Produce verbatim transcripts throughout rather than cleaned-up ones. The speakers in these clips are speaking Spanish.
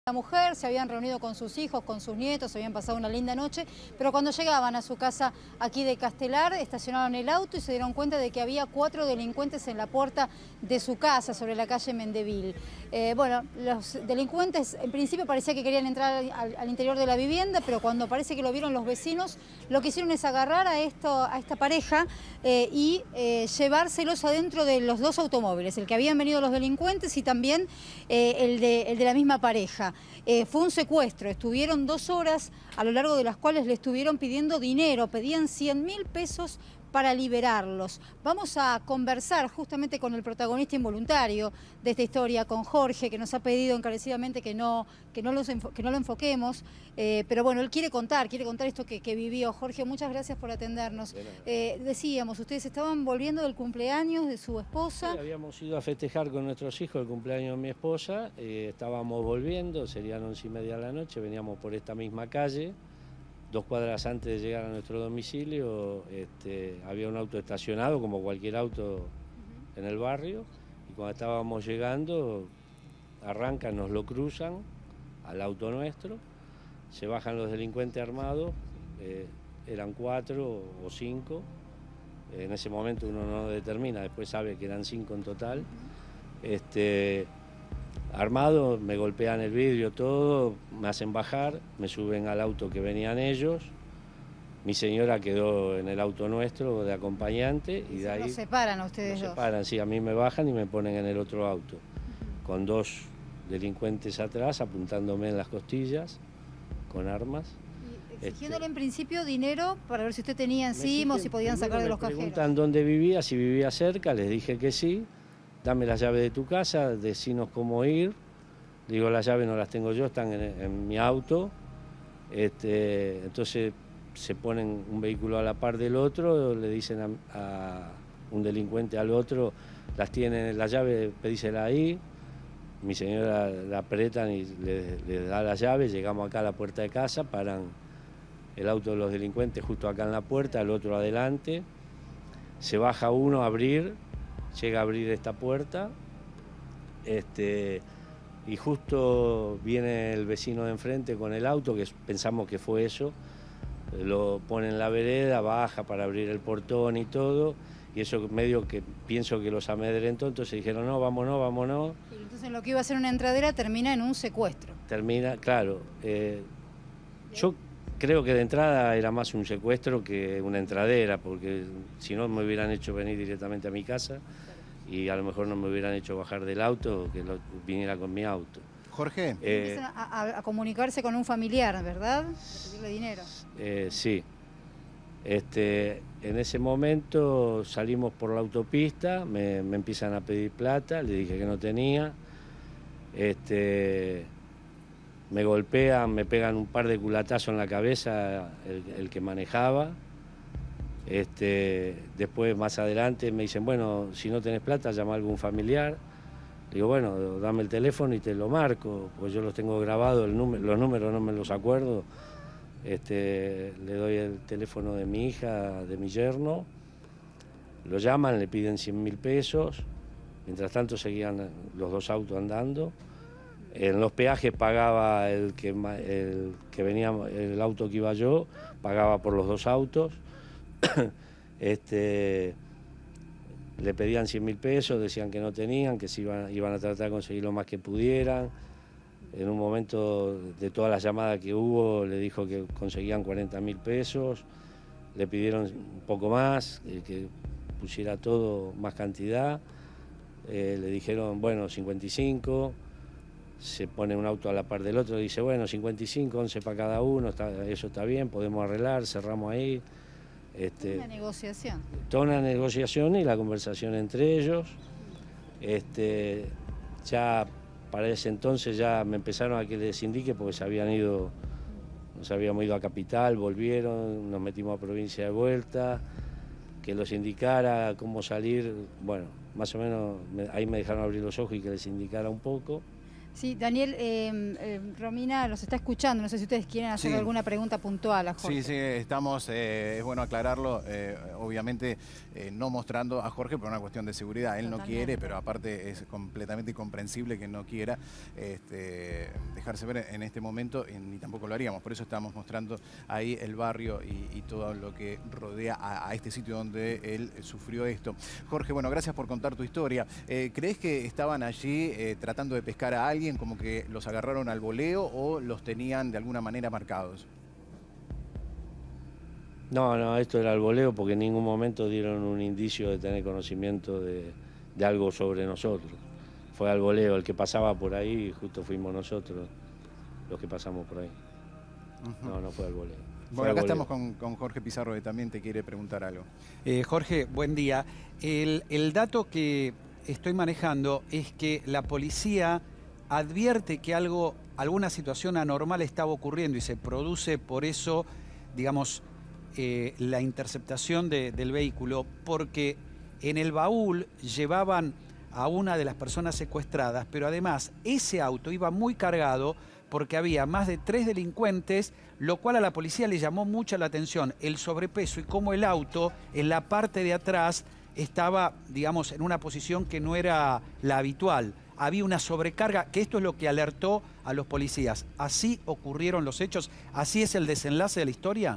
La mujer, se habían reunido con sus hijos, con sus nietos, habían pasado una linda noche, pero cuando llegaban a su casa aquí de Castelar, estacionaron el auto y se dieron cuenta de que había cuatro delincuentes en la puerta de su casa, sobre la calle Mendevil. Eh, bueno, los delincuentes en principio parecía que querían entrar al, al interior de la vivienda, pero cuando parece que lo vieron los vecinos, lo que hicieron es agarrar a, esto, a esta pareja eh, y eh, llevárselos adentro de los dos automóviles, el que habían venido los delincuentes y también eh, el, de, el de la misma pareja. Eh, fue un secuestro, estuvieron dos horas a lo largo de las cuales le estuvieron pidiendo dinero, pedían cien mil pesos para liberarlos. Vamos a conversar justamente con el protagonista involuntario de esta historia, con Jorge, que nos ha pedido encarecidamente que no, que no, los que no lo enfoquemos, eh, pero bueno, él quiere contar, quiere contar esto que, que vivió. Jorge, muchas gracias por atendernos. Eh, decíamos, ustedes estaban volviendo del cumpleaños de su esposa. Sí, habíamos ido a festejar con nuestros hijos el cumpleaños de mi esposa, eh, estábamos volviendo, serían once y media de la noche, veníamos por esta misma calle. Dos cuadras antes de llegar a nuestro domicilio este, había un auto estacionado, como cualquier auto en el barrio, y cuando estábamos llegando, arrancan, nos lo cruzan al auto nuestro, se bajan los delincuentes armados, eh, eran cuatro o cinco, en ese momento uno no determina, después sabe que eran cinco en total, este, armados, me golpean el vidrio, todo, me hacen bajar, me suben al auto que venían ellos, mi señora quedó en el auto nuestro de acompañante y de ahí... Nos separan a ustedes nos dos. separan, sí, a mí me bajan y me ponen en el otro auto, con dos delincuentes atrás apuntándome en las costillas, con armas. Y exigiéndole este, en principio dinero para ver si usted tenía encima o si podían sacar de los cajeros. Me preguntan dónde vivía, si vivía cerca, les dije que sí. Dame las llaves de tu casa, decinos cómo ir. Digo, las llaves no las tengo yo, están en, en mi auto. Este, entonces se ponen un vehículo a la par del otro, le dicen a, a un delincuente al otro, las tienen, la llave, pedísela ahí. Mi señora la apretan y le, le da las llaves, llegamos acá a la puerta de casa, paran el auto de los delincuentes justo acá en la puerta, el otro adelante. Se baja uno a abrir, llega a abrir esta puerta, este, y justo viene el vecino de enfrente con el auto, que pensamos que fue eso, lo pone en la vereda, baja para abrir el portón y todo, y eso medio que pienso que los amedrentó, entonces dijeron no, vámonos, vámonos. Y entonces lo que iba a ser una entradera termina en un secuestro. Termina, claro, eh, yo creo que de entrada era más un secuestro que una entradera, porque si no me hubieran hecho venir directamente a mi casa y a lo mejor no me hubieran hecho bajar del auto o que lo, viniera con mi auto. Jorge. Eh, Empiezan a, a, a comunicarse con un familiar, ¿verdad? Para pedirle dinero. Eh, sí. Este, en ese momento salimos por la autopista, me, me empiezan a pedir plata, le dije que no tenía. Este, me golpean, me pegan un par de culatazos en la cabeza el, el que manejaba. Este, después, más adelante, me dicen, bueno, si no tenés plata, llama a algún familiar. Digo, bueno, dame el teléfono y te lo marco, pues yo los tengo grabados, el número, los números no me los acuerdo. Este, le doy el teléfono de mi hija, de mi yerno, lo llaman, le piden cien mil pesos. Mientras tanto seguían los dos autos andando. En los peajes pagaba el que, el que venía, el auto que iba yo, pagaba por los dos autos. este, le pedían cien mil pesos, decían que no tenían, que se iban, iban a tratar de conseguir lo más que pudieran. En un momento de todas las llamadas que hubo, le dijo que conseguían cuarenta mil pesos, le pidieron un poco más, eh, que pusiera todo más cantidad. Eh, le dijeron, bueno, cincuenta y cinco, se pone un auto a la par del otro, dice, bueno, cincuenta y cinco, once para cada uno, está, eso está bien, podemos arreglar, cerramos ahí. Este, una negociación. Toda una negociación y la conversación entre ellos. Este, ya para ese entonces ya me empezaron a que les indique porque se habían ido, nos habíamos ido a Capital, volvieron, nos metimos a provincia de vuelta, que los indicara cómo salir, bueno, más o menos me, ahí me dejaron abrir los ojos y que les indicara un poco. Sí, Daniel, eh, eh, Romina los está escuchando, no sé si ustedes quieren hacer Sí. alguna pregunta puntual a Jorge. Sí, sí, estamos, eh, es bueno aclararlo, eh, obviamente eh, no mostrando a Jorge por una cuestión de seguridad. Él Totalmente. no quiere, pero aparte es completamente comprensible que no quiera este, dejarse ver en este momento, y ni tampoco lo haríamos. Por eso estamos mostrando ahí el barrio y, y todo lo que rodea a, a este sitio donde él sufrió esto. Jorge, bueno, gracias por contar tu historia. Eh, ¿Crees que estaban allí eh, tratando de pescar a alguien, como que los agarraron al voleo o los tenían de alguna manera marcados? No, no, esto era el voleo porque en ningún momento dieron un indicio de tener conocimiento de, de algo sobre nosotros. Fue al voleo, el que pasaba por ahí, y justo fuimos nosotros los que pasamos por ahí. Uh-huh. No, no fue al voleo. Bueno, acá estamos con, con Jorge Pizarro, que también te quiere preguntar algo. Eh, Jorge, buen día. El, el dato que estoy manejando es que la policía advierte que algo, alguna situación anormal estaba ocurriendo y se produce por eso, digamos, eh, la interceptación de, del vehículo, porque en el baúl llevaban a una de las personas secuestradas, pero además ese auto iba muy cargado porque había más de tres delincuentes, lo cual a la policía le llamó mucha la atención, el sobrepeso y cómo el auto en la parte de atrás estaba, digamos, en una posición que no era la habitual. Había una sobrecarga, que esto es lo que alertó a los policías. ¿Así ocurrieron los hechos? ¿Así es el desenlace de la historia?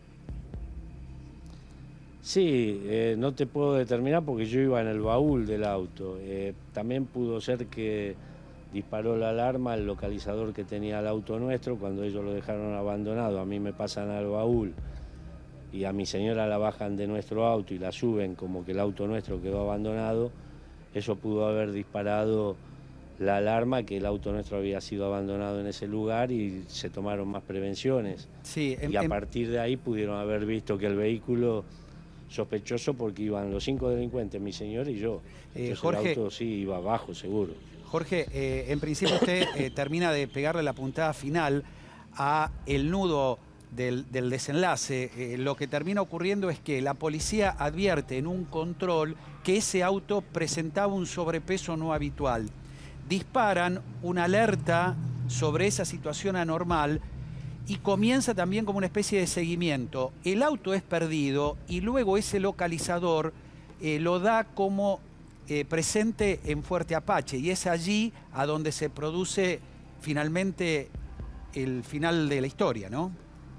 Sí, eh, no te puedo determinar porque yo iba en el baúl del auto. Eh, también pudo ser que disparó la alarma el localizador que tenía el auto nuestro cuando ellos lo dejaron abandonado. A mí me pasan al baúl y a mi señora la bajan de nuestro auto y la suben como que el auto nuestro quedó abandonado. Eso pudo haber disparado la alarma, que el auto nuestro había sido abandonado en ese lugar y se tomaron más prevenciones. Sí, en, y a en... partir de ahí pudieron haber visto que el vehículo sospechoso, porque iban los cinco delincuentes, mi señor y yo. Entonces, eh, Jorge, el auto sí iba abajo, seguro. Jorge, eh, en principio usted eh, termina de pegarle la puntada final a el nudo del, del desenlace. Eh, lo que termina ocurriendo es que la policía advierte en un control que ese auto presentaba un sobrepeso no habitual. Disparan una alerta sobre esa situación anormal y comienza también como una especie de seguimiento. El auto es perdido y luego ese localizador eh, lo da como eh, presente en Fuerte Apache, y es allí a donde se produce finalmente el final de la historia, ¿no?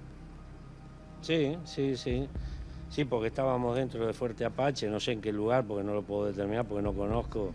Sí, sí, sí. Sí, porque estábamos dentro de Fuerte Apache, no sé en qué lugar, porque no lo puedo determinar, porque no conozco.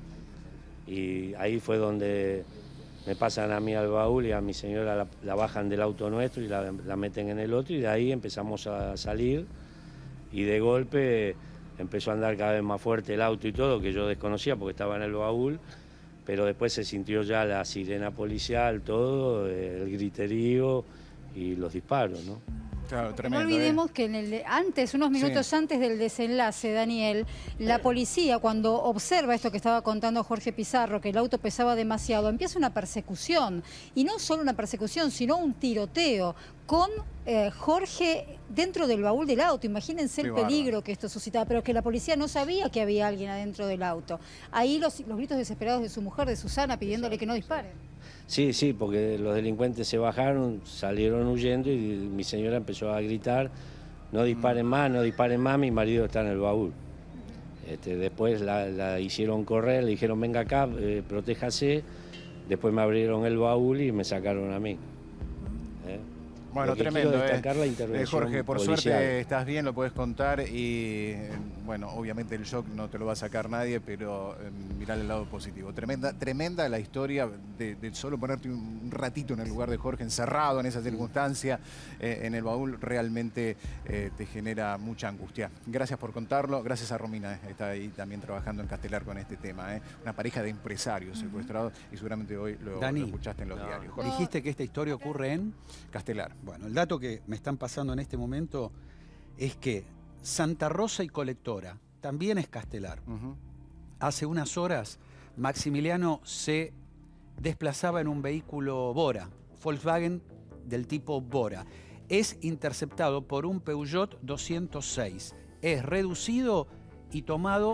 Y ahí fue donde me pasan a mí al baúl y a mi señora la, la bajan del auto nuestro y la, la meten en el otro, y de ahí empezamos a salir y de golpe empezó a andar cada vez más fuerte el auto y todo, que yo desconocía porque estaba en el baúl, pero después se sintió ya la sirena policial, todo, el griterío y los disparos, ¿no? Claro, tremendo, no olvidemos ¿eh? que en el, antes, unos minutos sí. antes del desenlace, Daniel, la policía, cuando observa esto que estaba contando Jorge Pizarro, que el auto pesaba demasiado, empieza una persecución. Y no solo una persecución, sino un tiroteo con eh, Jorge dentro del baúl del auto. Imagínense el peligro que esto suscitaba, pero que la policía no sabía que había alguien adentro del auto. Ahí los, los gritos desesperados de su mujer, de Susana, pidiéndole que no dispare. Sí, sí, porque los delincuentes se bajaron, salieron huyendo y mi señora empezó a gritar: no disparen más, no disparen más, mi marido está en el baúl. Este, después la, la hicieron correr, le dijeron venga acá, eh, protéjase, después me abrieron el baúl y me sacaron a mí. ¿Eh? Bueno, tremendo. Destacar eh. la intervención Jorge, por policial. Suerte estás bien, lo puedes contar y, bueno, obviamente el shock no te lo va a sacar nadie, pero eh, mirá el lado positivo. Tremenda, tremenda la historia de, de solo ponerte un ratito en el lugar de Jorge, encerrado en esa circunstancia, eh, en el baúl, realmente eh, te genera mucha angustia. Gracias por contarlo, gracias a Romina, eh, está ahí también trabajando en Castelar con este tema. Eh. Una pareja de empresarios secuestrados y seguramente hoy lo, Dani, lo escuchaste en los no, diarios. Jorge. Dijiste que esta historia ocurre en Castelar. Bueno, el dato que me están pasando en este momento es que Santa Rosa y Colectora también es Castelar. Uh-huh. Hace unas horas Maximiliano se desplazaba en un vehículo Bora, Volkswagen del tipo Bora. Es interceptado por un Peugeot doscientos seis. Es reducido y tomado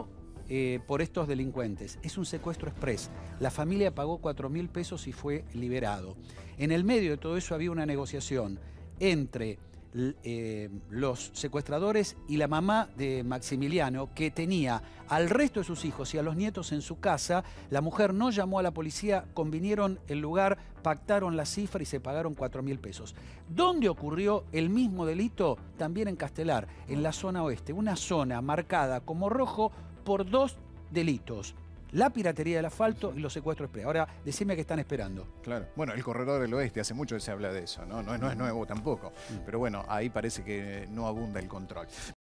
eh, por estos delincuentes. Es un secuestro express. La familia pagó cuatro mil pesos y fue liberado. En el medio de todo eso había una negociación entre eh, los secuestradores y la mamá de Maximiliano, que tenía al resto de sus hijos y a los nietos en su casa. La mujer no llamó a la policía, convinieron el lugar, pactaron la cifra y se pagaron cuatro mil pesos. ¿Dónde ocurrió el mismo delito? También en Castelar, en la zona oeste, una zona marcada como rojo por dos delitos: la piratería del asfalto y los secuestros express. Ahora, decime qué están esperando. Claro. Bueno, el corredor del oeste, hace mucho que se habla de eso, ¿no? No, no es nuevo tampoco. Pero bueno, ahí parece que no abunda el control.